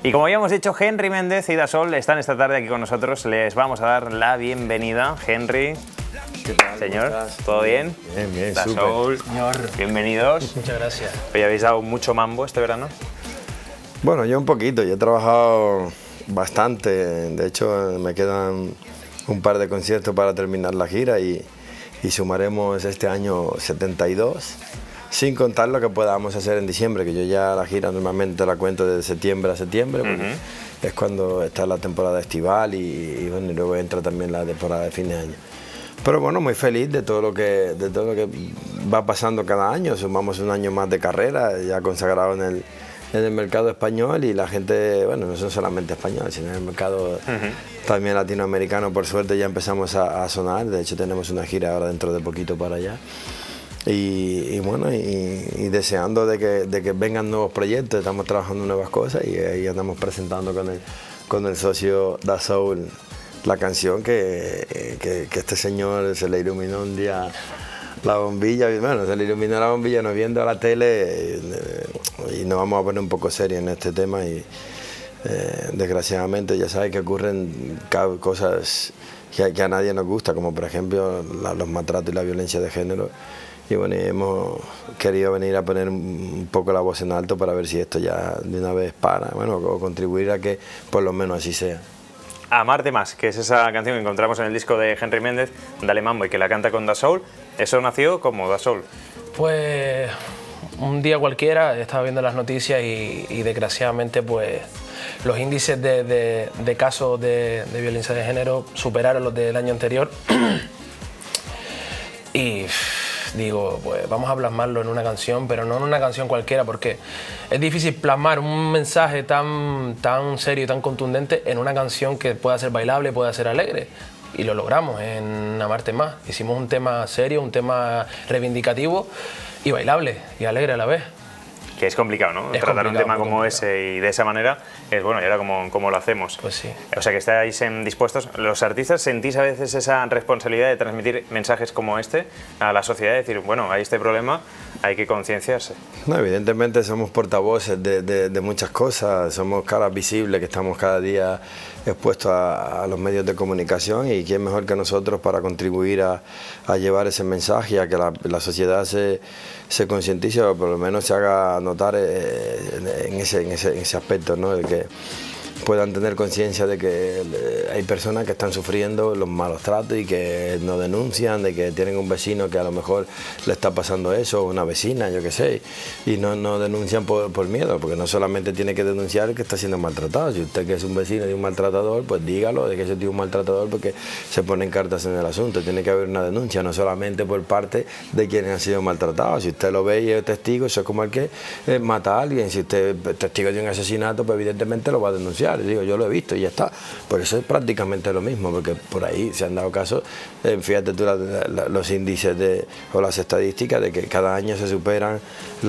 Y como ya hemos dicho, Henry Méndez y Dassault están esta tarde aquí con nosotros. Les vamos a dar la bienvenida. Henry, ¿qué tal? señor, ¿todo bien? Bien, bien, Dassault, Señor. bienvenidos. Muchas gracias. Hoy habéis dado mucho mambo este verano. Bueno, yo un poquito, yo he trabajado bastante, de hecho me quedan un par de conciertos para terminar la gira y sumaremos este año 72, sin contar lo que podamos hacer en diciembre, que yo ya la gira normalmente la cuento de septiembre a septiembre, porque es cuando está la temporada estival y bueno, y luego entra también la temporada de fin de año. Pero bueno, muy feliz de todo lo que va pasando cada año, sumamos un año más de carrera, ya consagrado en el mercado español y la gente, bueno, no son solamente españoles, sino en el mercado también latinoamericano, por suerte ya empezamos a sonar, de hecho tenemos una gira ahora dentro de poquito para allá. Y bueno, y deseando de que vengan nuevos proyectos, estamos trabajando en nuevas cosas y ahí andamos presentando con el socio Dassault la canción que este señor se le iluminó un día la bombilla, bueno, se le iluminó la bombilla, nos viendo a la tele y nos vamos a poner un poco serios en este tema y desgraciadamente ya sabes que ocurren cosas que a nadie nos gusta, como por ejemplo los maltratos y la violencia de género. Y bueno, hemos querido venir a poner un poco la voz en alto para ver si esto ya de una vez para, bueno, o contribuir a que por lo menos así sea. Amarte más, que es esa canción que encontramos en el disco de Henry Méndez, Dale Mambo, y que la canta con Dassault. ¿Eso nació como Dassault? Pues un día cualquiera estaba viendo las noticias y desgraciadamente pues los índices de casos de violencia de género superaron los del año anterior. Y digo, pues vamos a plasmarlo en una canción, pero no en una canción cualquiera, porque es difícil plasmar un mensaje tan serio y tan contundente en una canción que pueda ser bailable, pueda ser alegre. Y lo logramos en Amarte Más. Hicimos un tema serio, un tema reivindicativo y bailable y alegre a la vez. Que es complicado, ¿no? Es tratar complicado, un tema como ese y de esa manera es bueno, y ahora cómo lo hacemos. Pues sí. O sea que estáis dispuestos. ¿Los artistas sentís a veces esa responsabilidad de transmitir mensajes como este a la sociedad? De decir, bueno, hay este problema, hay que concienciarse. No, evidentemente somos portavoces de muchas cosas, somos caras visibles que estamos cada día expuestos a los medios de comunicación y quién mejor que nosotros para contribuir a llevar ese mensaje y a que la sociedad se concientice o por lo menos se haga notar en ese aspecto, ¿no? De que puedan tener conciencia de que hay personas que están sufriendo los malos tratos y que no denuncian, de que tienen un vecino que a lo mejor le está pasando eso, una vecina, yo qué sé, y no denuncian por miedo, porque no solamente tiene que denunciar que está siendo maltratado, si usted que es un vecino de un maltratador, pues dígalo de que ese tío es un maltratador porque se ponen cartas en el asunto, tiene que haber una denuncia, no solamente por parte de quienes han sido maltratados, si usted lo ve y es testigo, eso es como el que mata a alguien, si usted es testigo de un asesinato, pues evidentemente lo va a denunciar. Digo, yo lo he visto y ya está, por eso es prácticamente lo mismo, porque por ahí se han dado casos, fíjate tú los índices o las estadísticas de que cada año se superan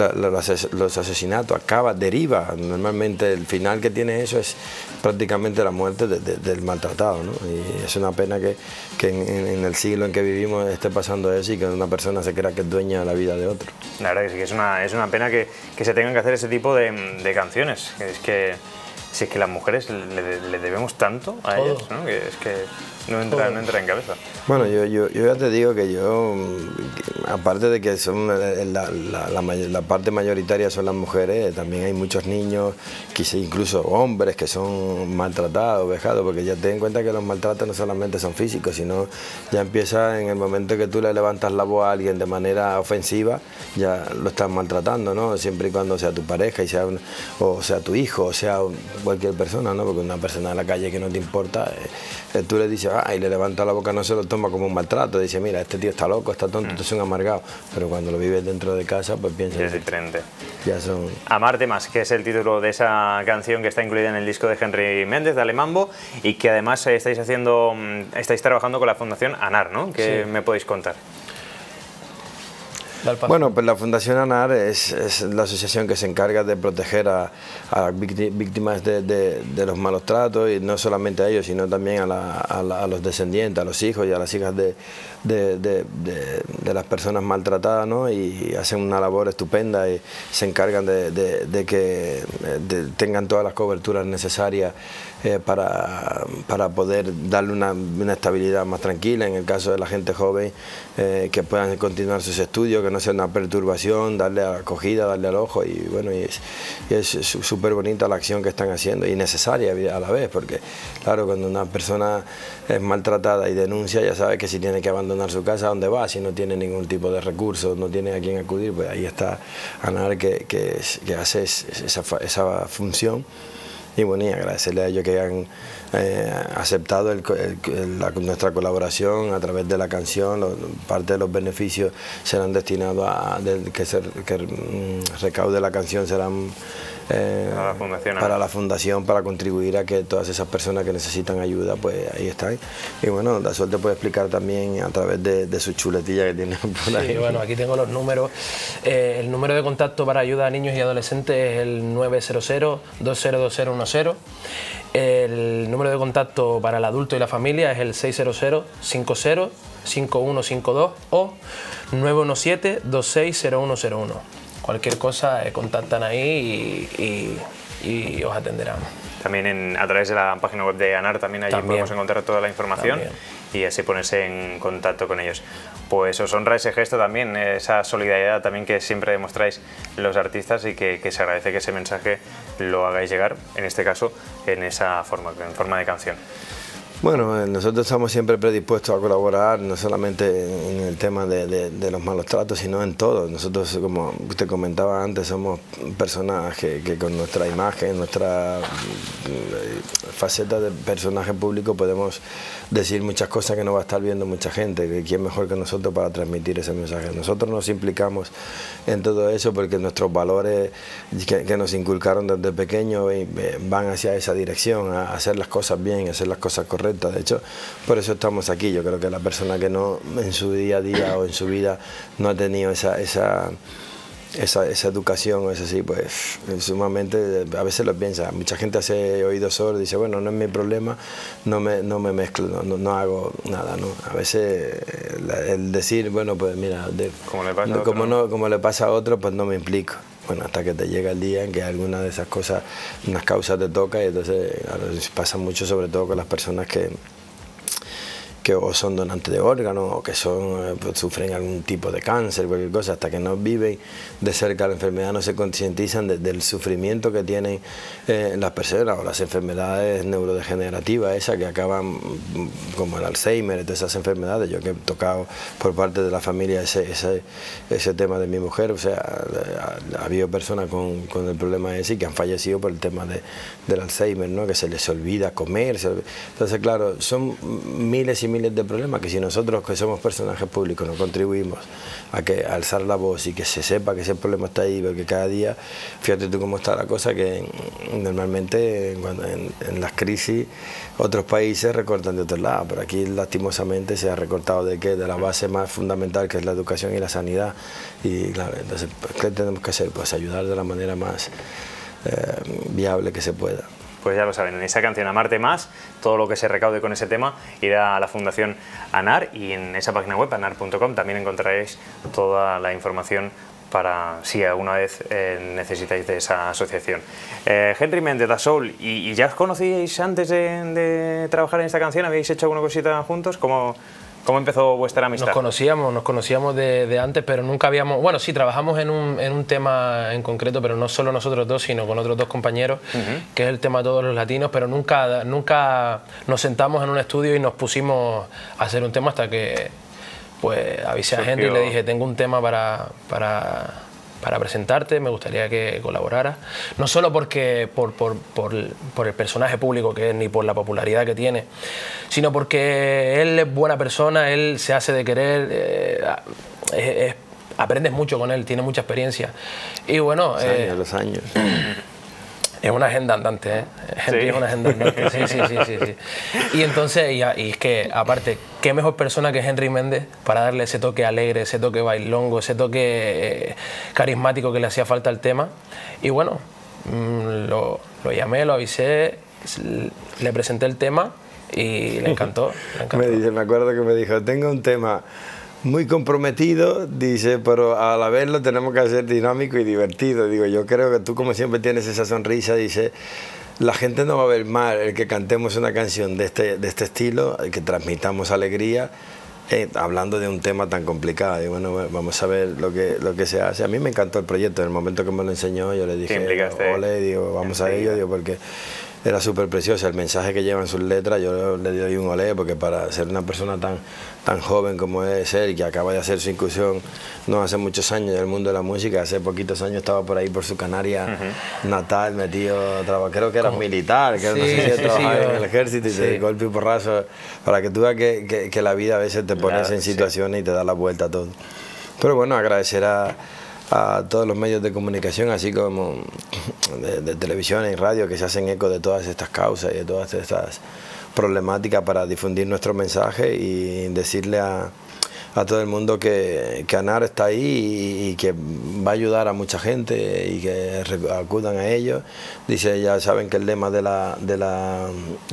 los asesinatos, deriva, normalmente el final que tiene eso es prácticamente la muerte del maltratado, ¿no? Y es una pena que en el siglo en que vivimos esté pasando eso y que una persona se crea que es dueña de la vida de otro. La verdad que sí, que es una pena que se tengan que hacer ese tipo de canciones, es que si es que las mujeres le debemos tanto a ellas, ¿no? Que es que no entra en cabeza. Bueno, yo ya te digo que yo, aparte de que son la parte mayoritaria son las mujeres, también hay muchos niños, quizás incluso hombres que son maltratados, vejados, porque ya ten en cuenta que los maltratos no solamente son físicos, sino ya empieza en el momento que tú le levantas la voz a alguien de manera ofensiva, ya lo estás maltratando, ¿no? Siempre y cuando sea tu pareja y o sea tu hijo, o sea cualquier persona, ¿no? Porque una persona en la calle que no te importa, tú le dices, y le levanta la boca, no se lo toma como un maltrato, dice, mira, este tío está loco, está tonto, es un amargado, pero cuando lo vives dentro de casa, pues piensa... Es diferente. Ya son... Amarte Más, que es el título de esa canción que está incluida en el disco de Henry Méndez, Dale Mambo, y que además estáis trabajando con la Fundación ANAR, ¿no? ¿Qué me podéis contar? Bueno, pues la Fundación ANAR es la asociación que se encarga de proteger a víctimas de los malos tratos, y no solamente a ellos, sino también a los descendientes, a los hijos y a las hijas de las personas maltratadas, ¿no? Y hacen una labor estupenda y se encargan de que tengan todas las coberturas necesarias para poder darle una estabilidad más tranquila. En el caso de la gente joven, que puedan continuar sus estudios, que no sea una perturbación, darle acogida, darle al ojo, y bueno, y es súper bonita la acción que están haciendo, y necesaria a la vez, porque claro, cuando una persona es maltratada y denuncia, ya sabe que si tiene que abandonar su casa, ¿a dónde va? Si no tiene ningún tipo de recursos, no tiene a quién acudir, pues ahí está ANAR que hace esa función. Y bueno, y agradecerle a ellos que han aceptado nuestra colaboración a través de la canción. Parte de los beneficios serán destinados a que recaude la canción serán para la fundación, para contribuir a que todas esas personas que necesitan ayuda, pues ahí están. Y bueno, La Suerte puede explicar también a través de su chuletilla que tiene por ahí. Sí, bueno, aquí tengo los números. El número de contacto para ayuda a niños y adolescentes es el 900-202010. El número de contacto para el adulto y la familia es el 600-50-5152 o 917-260101. Cualquier cosa contactan ahí y os atenderán. También a través de la página web de ANAR también allí podemos encontrar toda la información y así ponerse en contacto con ellos. Pues os honra ese gesto también, esa solidaridad también que siempre demostráis los artistas, y que se agradece que ese mensaje lo hagáis llegar, en este caso, en forma de canción. Bueno, nosotros estamos siempre predispuestos a colaborar, no solamente en el tema de los malos tratos, sino en todo. Nosotros, como usted comentaba antes, somos personas que con nuestra imagen, nuestra faceta de personaje público, podemos decir muchas cosas que no va a estar viendo mucha gente, que quién mejor que nosotros para transmitir ese mensaje. Nosotros nos implicamos en todo eso porque nuestros valores que nos inculcaron desde pequeños van hacia esa dirección, a hacer las cosas bien, a hacer las cosas correctas. De hecho, por eso estamos aquí. Yo creo que la persona que no, en su día a día o en su vida, no ha tenido esa educación o eso así, pues sumamente, a veces lo piensa. Mucha gente hace oídos sordos y dice, bueno, no es mi problema, no me mezclo, no hago nada, ¿no? A veces el decir, bueno, pues mira, como le pasa a otro, pues no me implico. Bueno, hasta que te llega el día en que alguna de esas cosas, unas causas te toca, y entonces pasa mucho, sobre todo con las personas que o son donantes de órganos, o que pues, sufren algún tipo de cáncer, cualquier cosa. Hasta que no viven de cerca la enfermedad, no se concientizan del sufrimiento que tienen las personas, o las enfermedades neurodegenerativas esas que acaban como el Alzheimer y todas esas enfermedades. Yo que he tocado por parte de la familia ese tema de mi mujer, o sea, ha habido personas con el problema ese y que han fallecido por el tema del Alzheimer, ¿no? Que se les olvida comer. Entonces, claro, son miles y miles de problemas que si nosotros, que somos personajes públicos, no contribuimos a alzar la voz y que se sepa que ese problema está ahí, porque cada día, fíjate tú cómo está la cosa, que normalmente en las crisis otros países recortan de otro lado, pero aquí lastimosamente se ha recortado de la base más fundamental, que es la educación y la sanidad. Y claro, entonces, ¿qué tenemos que hacer? Pues ayudar de la manera más viable que se pueda. Pues ya lo saben, en esa canción Amarte Más, todo lo que se recaude con ese tema irá a la Fundación ANAR, y en esa página web, anar.com, también encontraréis toda la información para si alguna vez necesitáis de esa asociación. Henry Méndez, Dasoul, ¿y ya os conocíais antes de trabajar en esta canción? ¿Habéis hecho alguna cosita juntos? ¿Cómo empezó vuestra amistad? Nos conocíamos de antes, pero nunca habíamos... Bueno, sí, trabajamos en un tema en concreto, pero no solo nosotros dos, sino con otros dos compañeros, que es el tema de todos los latinos, pero nunca nos sentamos en un estudio y nos pusimos a hacer un tema hasta que pues avisé a Henry y le dije, tengo un tema para presentarte, me gustaría que colaboraras. No solo por el personaje público que es, ni por la popularidad que tiene, sino porque él es buena persona, él se hace de querer, aprendes mucho con él, tiene mucha experiencia. Y bueno... los años. Es una agenda andante, ¿eh? Henry ¿Sí? es una agenda andante, sí. Y entonces, y es que, aparte, qué mejor persona que Henry Méndez para darle ese toque alegre, ese toque bailongo, ese toque carismático que le hacía falta al tema. Y bueno, lo llamé, lo avisé, le presenté el tema y le encantó. Me acuerdo que me dijo, tengo un tema muy comprometido, dice, pero a la vez lo tenemos que hacer dinámico y divertido. Digo, yo creo que tú como siempre tienes esa sonrisa, dice, la gente no va a ver mal el que cantemos una canción de este estilo, el que transmitamos alegría, hablando de un tema tan complicado. Y bueno, vamos a ver lo que se hace. A mí me encantó el proyecto, en el momento que me lo enseñó yo le dije, ole, digo, vamos a ello, digo, porque era súper precioso el mensaje que llevan sus letras. Yo le doy un olé porque para ser una persona tan joven como es él, que acaba de hacer su incursión no hace muchos años en el mundo de la música, hace poquitos años estaba por ahí por su Canaria natal, metido, creo que era militar, que no sé si trabajaba en el ejército y de golpe y porrazo, para que tú veas que la vida a veces te pones en situaciones y te da la vuelta a todo. Pero bueno, agradecer a todos los medios de comunicación, así como de televisión y radio, que se hacen eco de todas estas causas y de todas estas problemáticas para difundir nuestro mensaje y decirle a todo el mundo que ANAR está ahí y que va a ayudar a mucha gente y que acudan a ellos. Dice, ya saben que el lema de la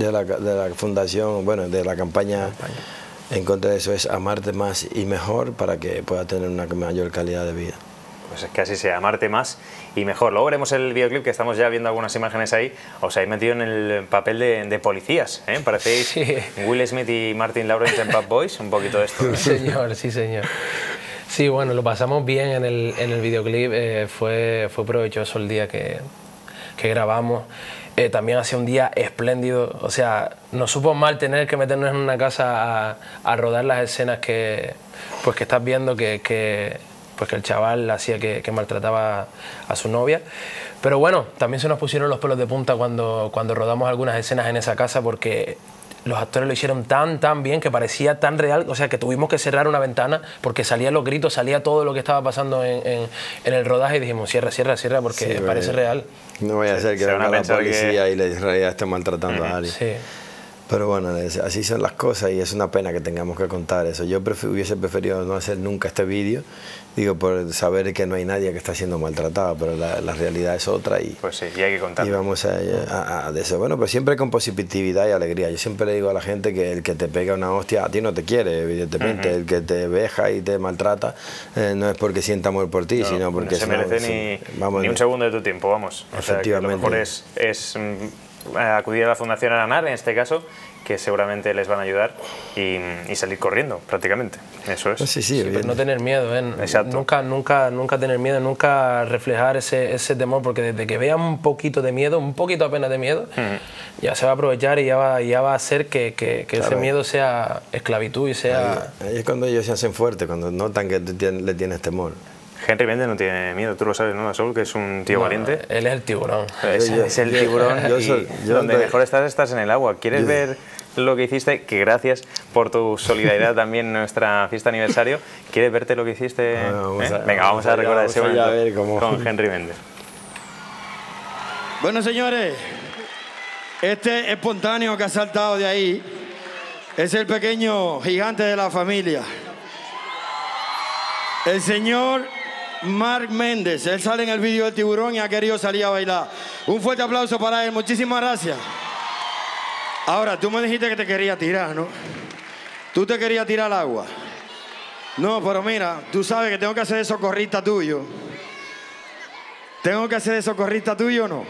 fundación, bueno, de la campaña en contra de eso es amarte más y mejor para que pueda tener una mayor calidad de vida. Pues es que así sea, amarte más y mejor. Luego veremos el videoclip, que estamos ya viendo algunas imágenes ahí. Os habéis metido en el papel de policías, ¿eh? Parecéis Will Smith y Martin Lawrence en Bad Boys, un poquito de esto. Sí, señor, sí, señor. Sí, bueno, lo pasamos bien en el videoclip. Fue provechoso el día que grabamos. También hacía un día espléndido. O sea, nos supo mal tener que meternos en una casa a rodar las escenas que estás viendo que el chaval hacía que maltrataba a su novia. Pero bueno, también se nos pusieron los pelos de punta cuando rodamos algunas escenas en esa casa, porque los actores lo hicieron tan bien que parecía tan real, o sea, que tuvimos que cerrar una ventana porque salían los gritos, salía todo lo que estaba pasando en el rodaje y dijimos, cierra, porque parece real. No vaya a ser que venga la policía y en realidad esté maltratando a alguien. Sí. Pero bueno, así son las cosas y es una pena que tengamos que contar eso. Yo hubiese preferido no hacer nunca este vídeo, digo, por saber que no hay nadie que está siendo maltratado, pero la realidad es otra y, pues sí, y hay que contarlo. Y vamos a de eso. Bueno, pues siempre con positividad y alegría. Yo siempre le digo a la gente que el que te pega una hostia a ti no te quiere, evidentemente. El que te veja y te maltrata no es porque sienta amor por ti, sino porque no se merece ni un segundo de tu tiempo, vamos. Efectivamente. O sea, que lo mejor es acudir a la Fundación ANAR, en este caso, que seguramente les van a ayudar y salir corriendo, prácticamente. Eso es. Sí, pero no tener miedo, ¿eh? Exacto. Nunca tener miedo, nunca reflejar ese temor, porque desde que vean un poquito de miedo, un poquito apenas de miedo, ya se va a aprovechar y ya va a hacer que ese miedo sea esclavitud y sea... Ahí es cuando ellos se hacen fuertes, cuando notan que le tienes temor. Henry Méndez no tiene miedo, tú lo sabes, ¿no, Saúl? Que es un tío valiente. Él es el tiburón. Es el tiburón y donde mejor estás en el agua. ¿Quieres ver lo que hiciste? Que gracias por tu solidaridad también en nuestra fiesta de aniversario. ¿Quieres verte lo que hiciste? Venga, vamos a recordar ese momento con Henry Méndez. Bueno, señores, este espontáneo que ha saltado de ahí es el pequeño gigante de la familia. El señor Mark Méndez. Él sale en el vídeo del tiburón y ha querido salir a bailar. Un fuerte aplauso para él. Muchísimas gracias. Ahora, tú me dijiste que te querías tirar, ¿no? ¿Tú te querías tirar al agua? No, pero mira, tú sabes que tengo que hacer de socorrista tuyo. ¿Tengo que hacer de socorrista tuyo o no?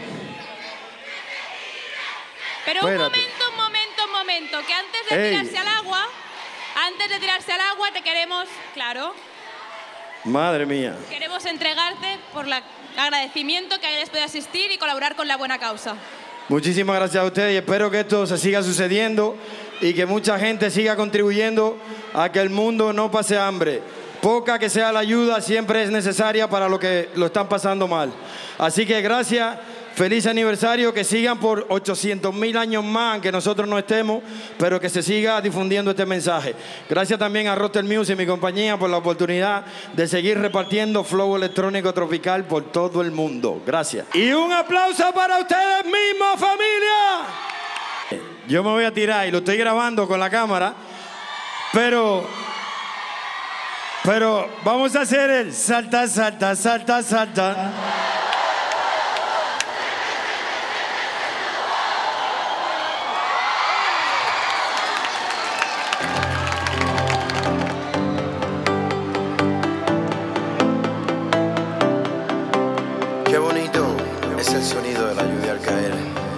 Pero espérate. Un momento, que antes de tirarse al agua, te queremos, claro... Madre mía. Queremos entregarte por el agradecimiento que hayas podido asistir y colaborar con la buena causa. Muchísimas gracias a ustedes y espero que esto se siga sucediendo y que mucha gente siga contribuyendo a que el mundo no pase hambre. Poca que sea la ayuda siempre es necesaria para los que lo están pasando mal. Así que gracias, feliz aniversario, que sigan por 800.000 años más, aunque nosotros no estemos, pero que se siga difundiendo este mensaje. Gracias también a Roster Music y mi compañía por la oportunidad de seguir repartiendo flow electrónico tropical por todo el mundo. Gracias. Y un aplauso para ustedes mismos, familia. Yo me voy a tirar y lo estoy grabando con la cámara, pero vamos a hacer el salta, salta, salta, salta. Qué bonito es el sonido de la lluvia al caer,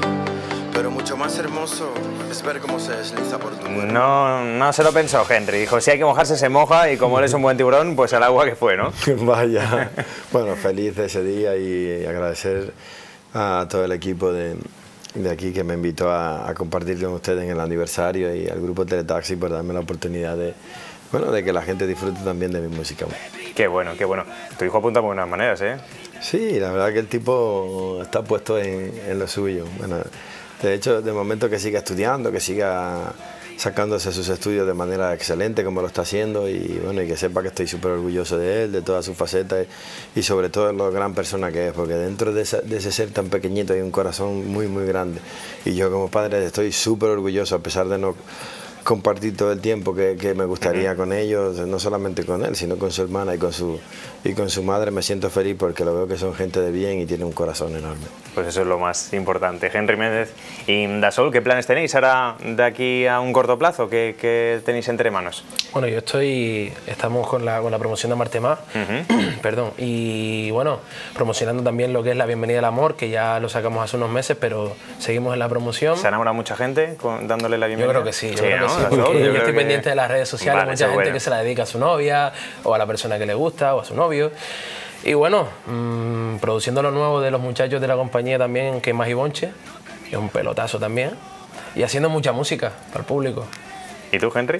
pero mucho más hermoso es ver cómo se desliza por tu cuerpo. No se lo pensó Henry, dijo si hay que mojarse se moja y como él es un buen tiburón, pues al agua que fue, ¿no? Vaya, bueno, feliz de ese día y agradecer a todo el equipo de aquí que me invitó a compartir con ustedes en el aniversario y al grupo Teletaxi por darme la oportunidad de que la gente disfrute también de mi música. Qué bueno, qué bueno. Tu hijo apunta por buenas maneras, ¿eh? Sí, la verdad que el tipo está puesto en lo suyo. Bueno, de hecho, de momento que siga estudiando, que siga sacándose sus estudios de manera excelente como lo está haciendo y bueno, y que sepa que estoy súper orgulloso de él, de todas sus facetas y sobre todo de lo gran persona que es, porque dentro de ese ser tan pequeñito hay un corazón muy muy grande y yo como padre estoy súper orgulloso a pesar de no compartir todo el tiempo que me gustaría con ellos, no solamente con él, sino con su hermana y con su madre. Me siento feliz porque lo veo que son gente de bien y tienen un corazón enorme. Pues eso es lo más importante. Henry Méndez y Dassault, ¿qué planes tenéis ahora de aquí a un corto plazo? ¿Qué tenéis entre manos? Bueno, estamos con la promoción de Amarte Más, perdón, y bueno, promocionando también lo que es la Bienvenida al Amor, que ya lo sacamos hace unos meses, pero seguimos en la promoción. ¿Se ha enamorado mucha gente dándole la bienvenida? Yo creo que sí, yo creo que sí, porque yo estoy pendiente de las redes sociales, vale, mucha gente que se la dedica a su novia, o a la persona que le gusta, o a su novio. Y bueno, produciendo lo nuevo de los muchachos de la compañía también, que es Más y Bonche, que es un pelotazo también, y haciendo mucha música para el público. ¿Y tú, Henry?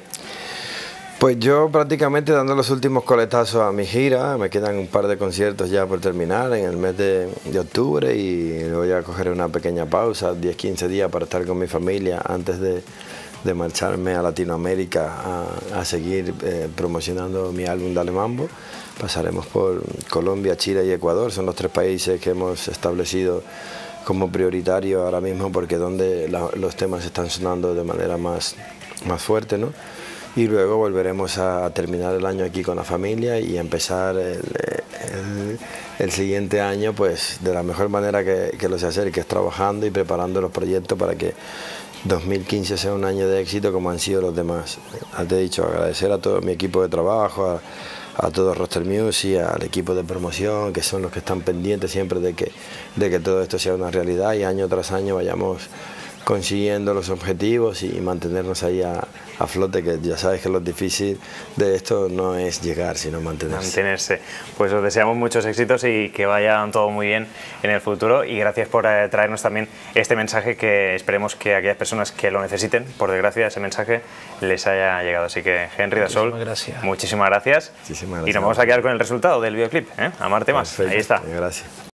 Pues yo prácticamente dando los últimos coletazos a mi gira, me quedan un par de conciertos ya por terminar en el mes de octubre y voy a coger una pequeña pausa, 10-15 días para estar con mi familia antes de marcharme a Latinoamérica a seguir promocionando mi álbum Dale Mambo. Pasaremos por Colombia, Chile y Ecuador, son los 3 países que hemos establecido como prioritarios ahora mismo porque es donde los temas están sonando de manera más fuerte, ¿no? Y luego volveremos a terminar el año aquí con la familia y empezar el siguiente año pues de la mejor manera que lo sé hacer, que es trabajando y preparando los proyectos para que 2015 sea un año de éxito como han sido los demás. Te he dicho, agradecer a todo mi equipo de trabajo, a todo Roster Music, al equipo de promoción, que son los que están pendientes siempre de que todo esto sea una realidad y año tras año vayamos consiguiendo los objetivos y mantenernos ahí a flote, que ya sabes que lo difícil de esto no es llegar, sino mantenerse. Pues os deseamos muchos éxitos y que vaya todo muy bien en el futuro y gracias por traernos también este mensaje que esperemos que aquellas personas que lo necesiten, por desgracia ese mensaje les haya llegado. Así que Henry, Dassault, muchísimas gracias. Y nos vamos a quedar con el resultado del videoclip, ¿eh? Amarte Más. Perfecto. Ahí está. Gracias.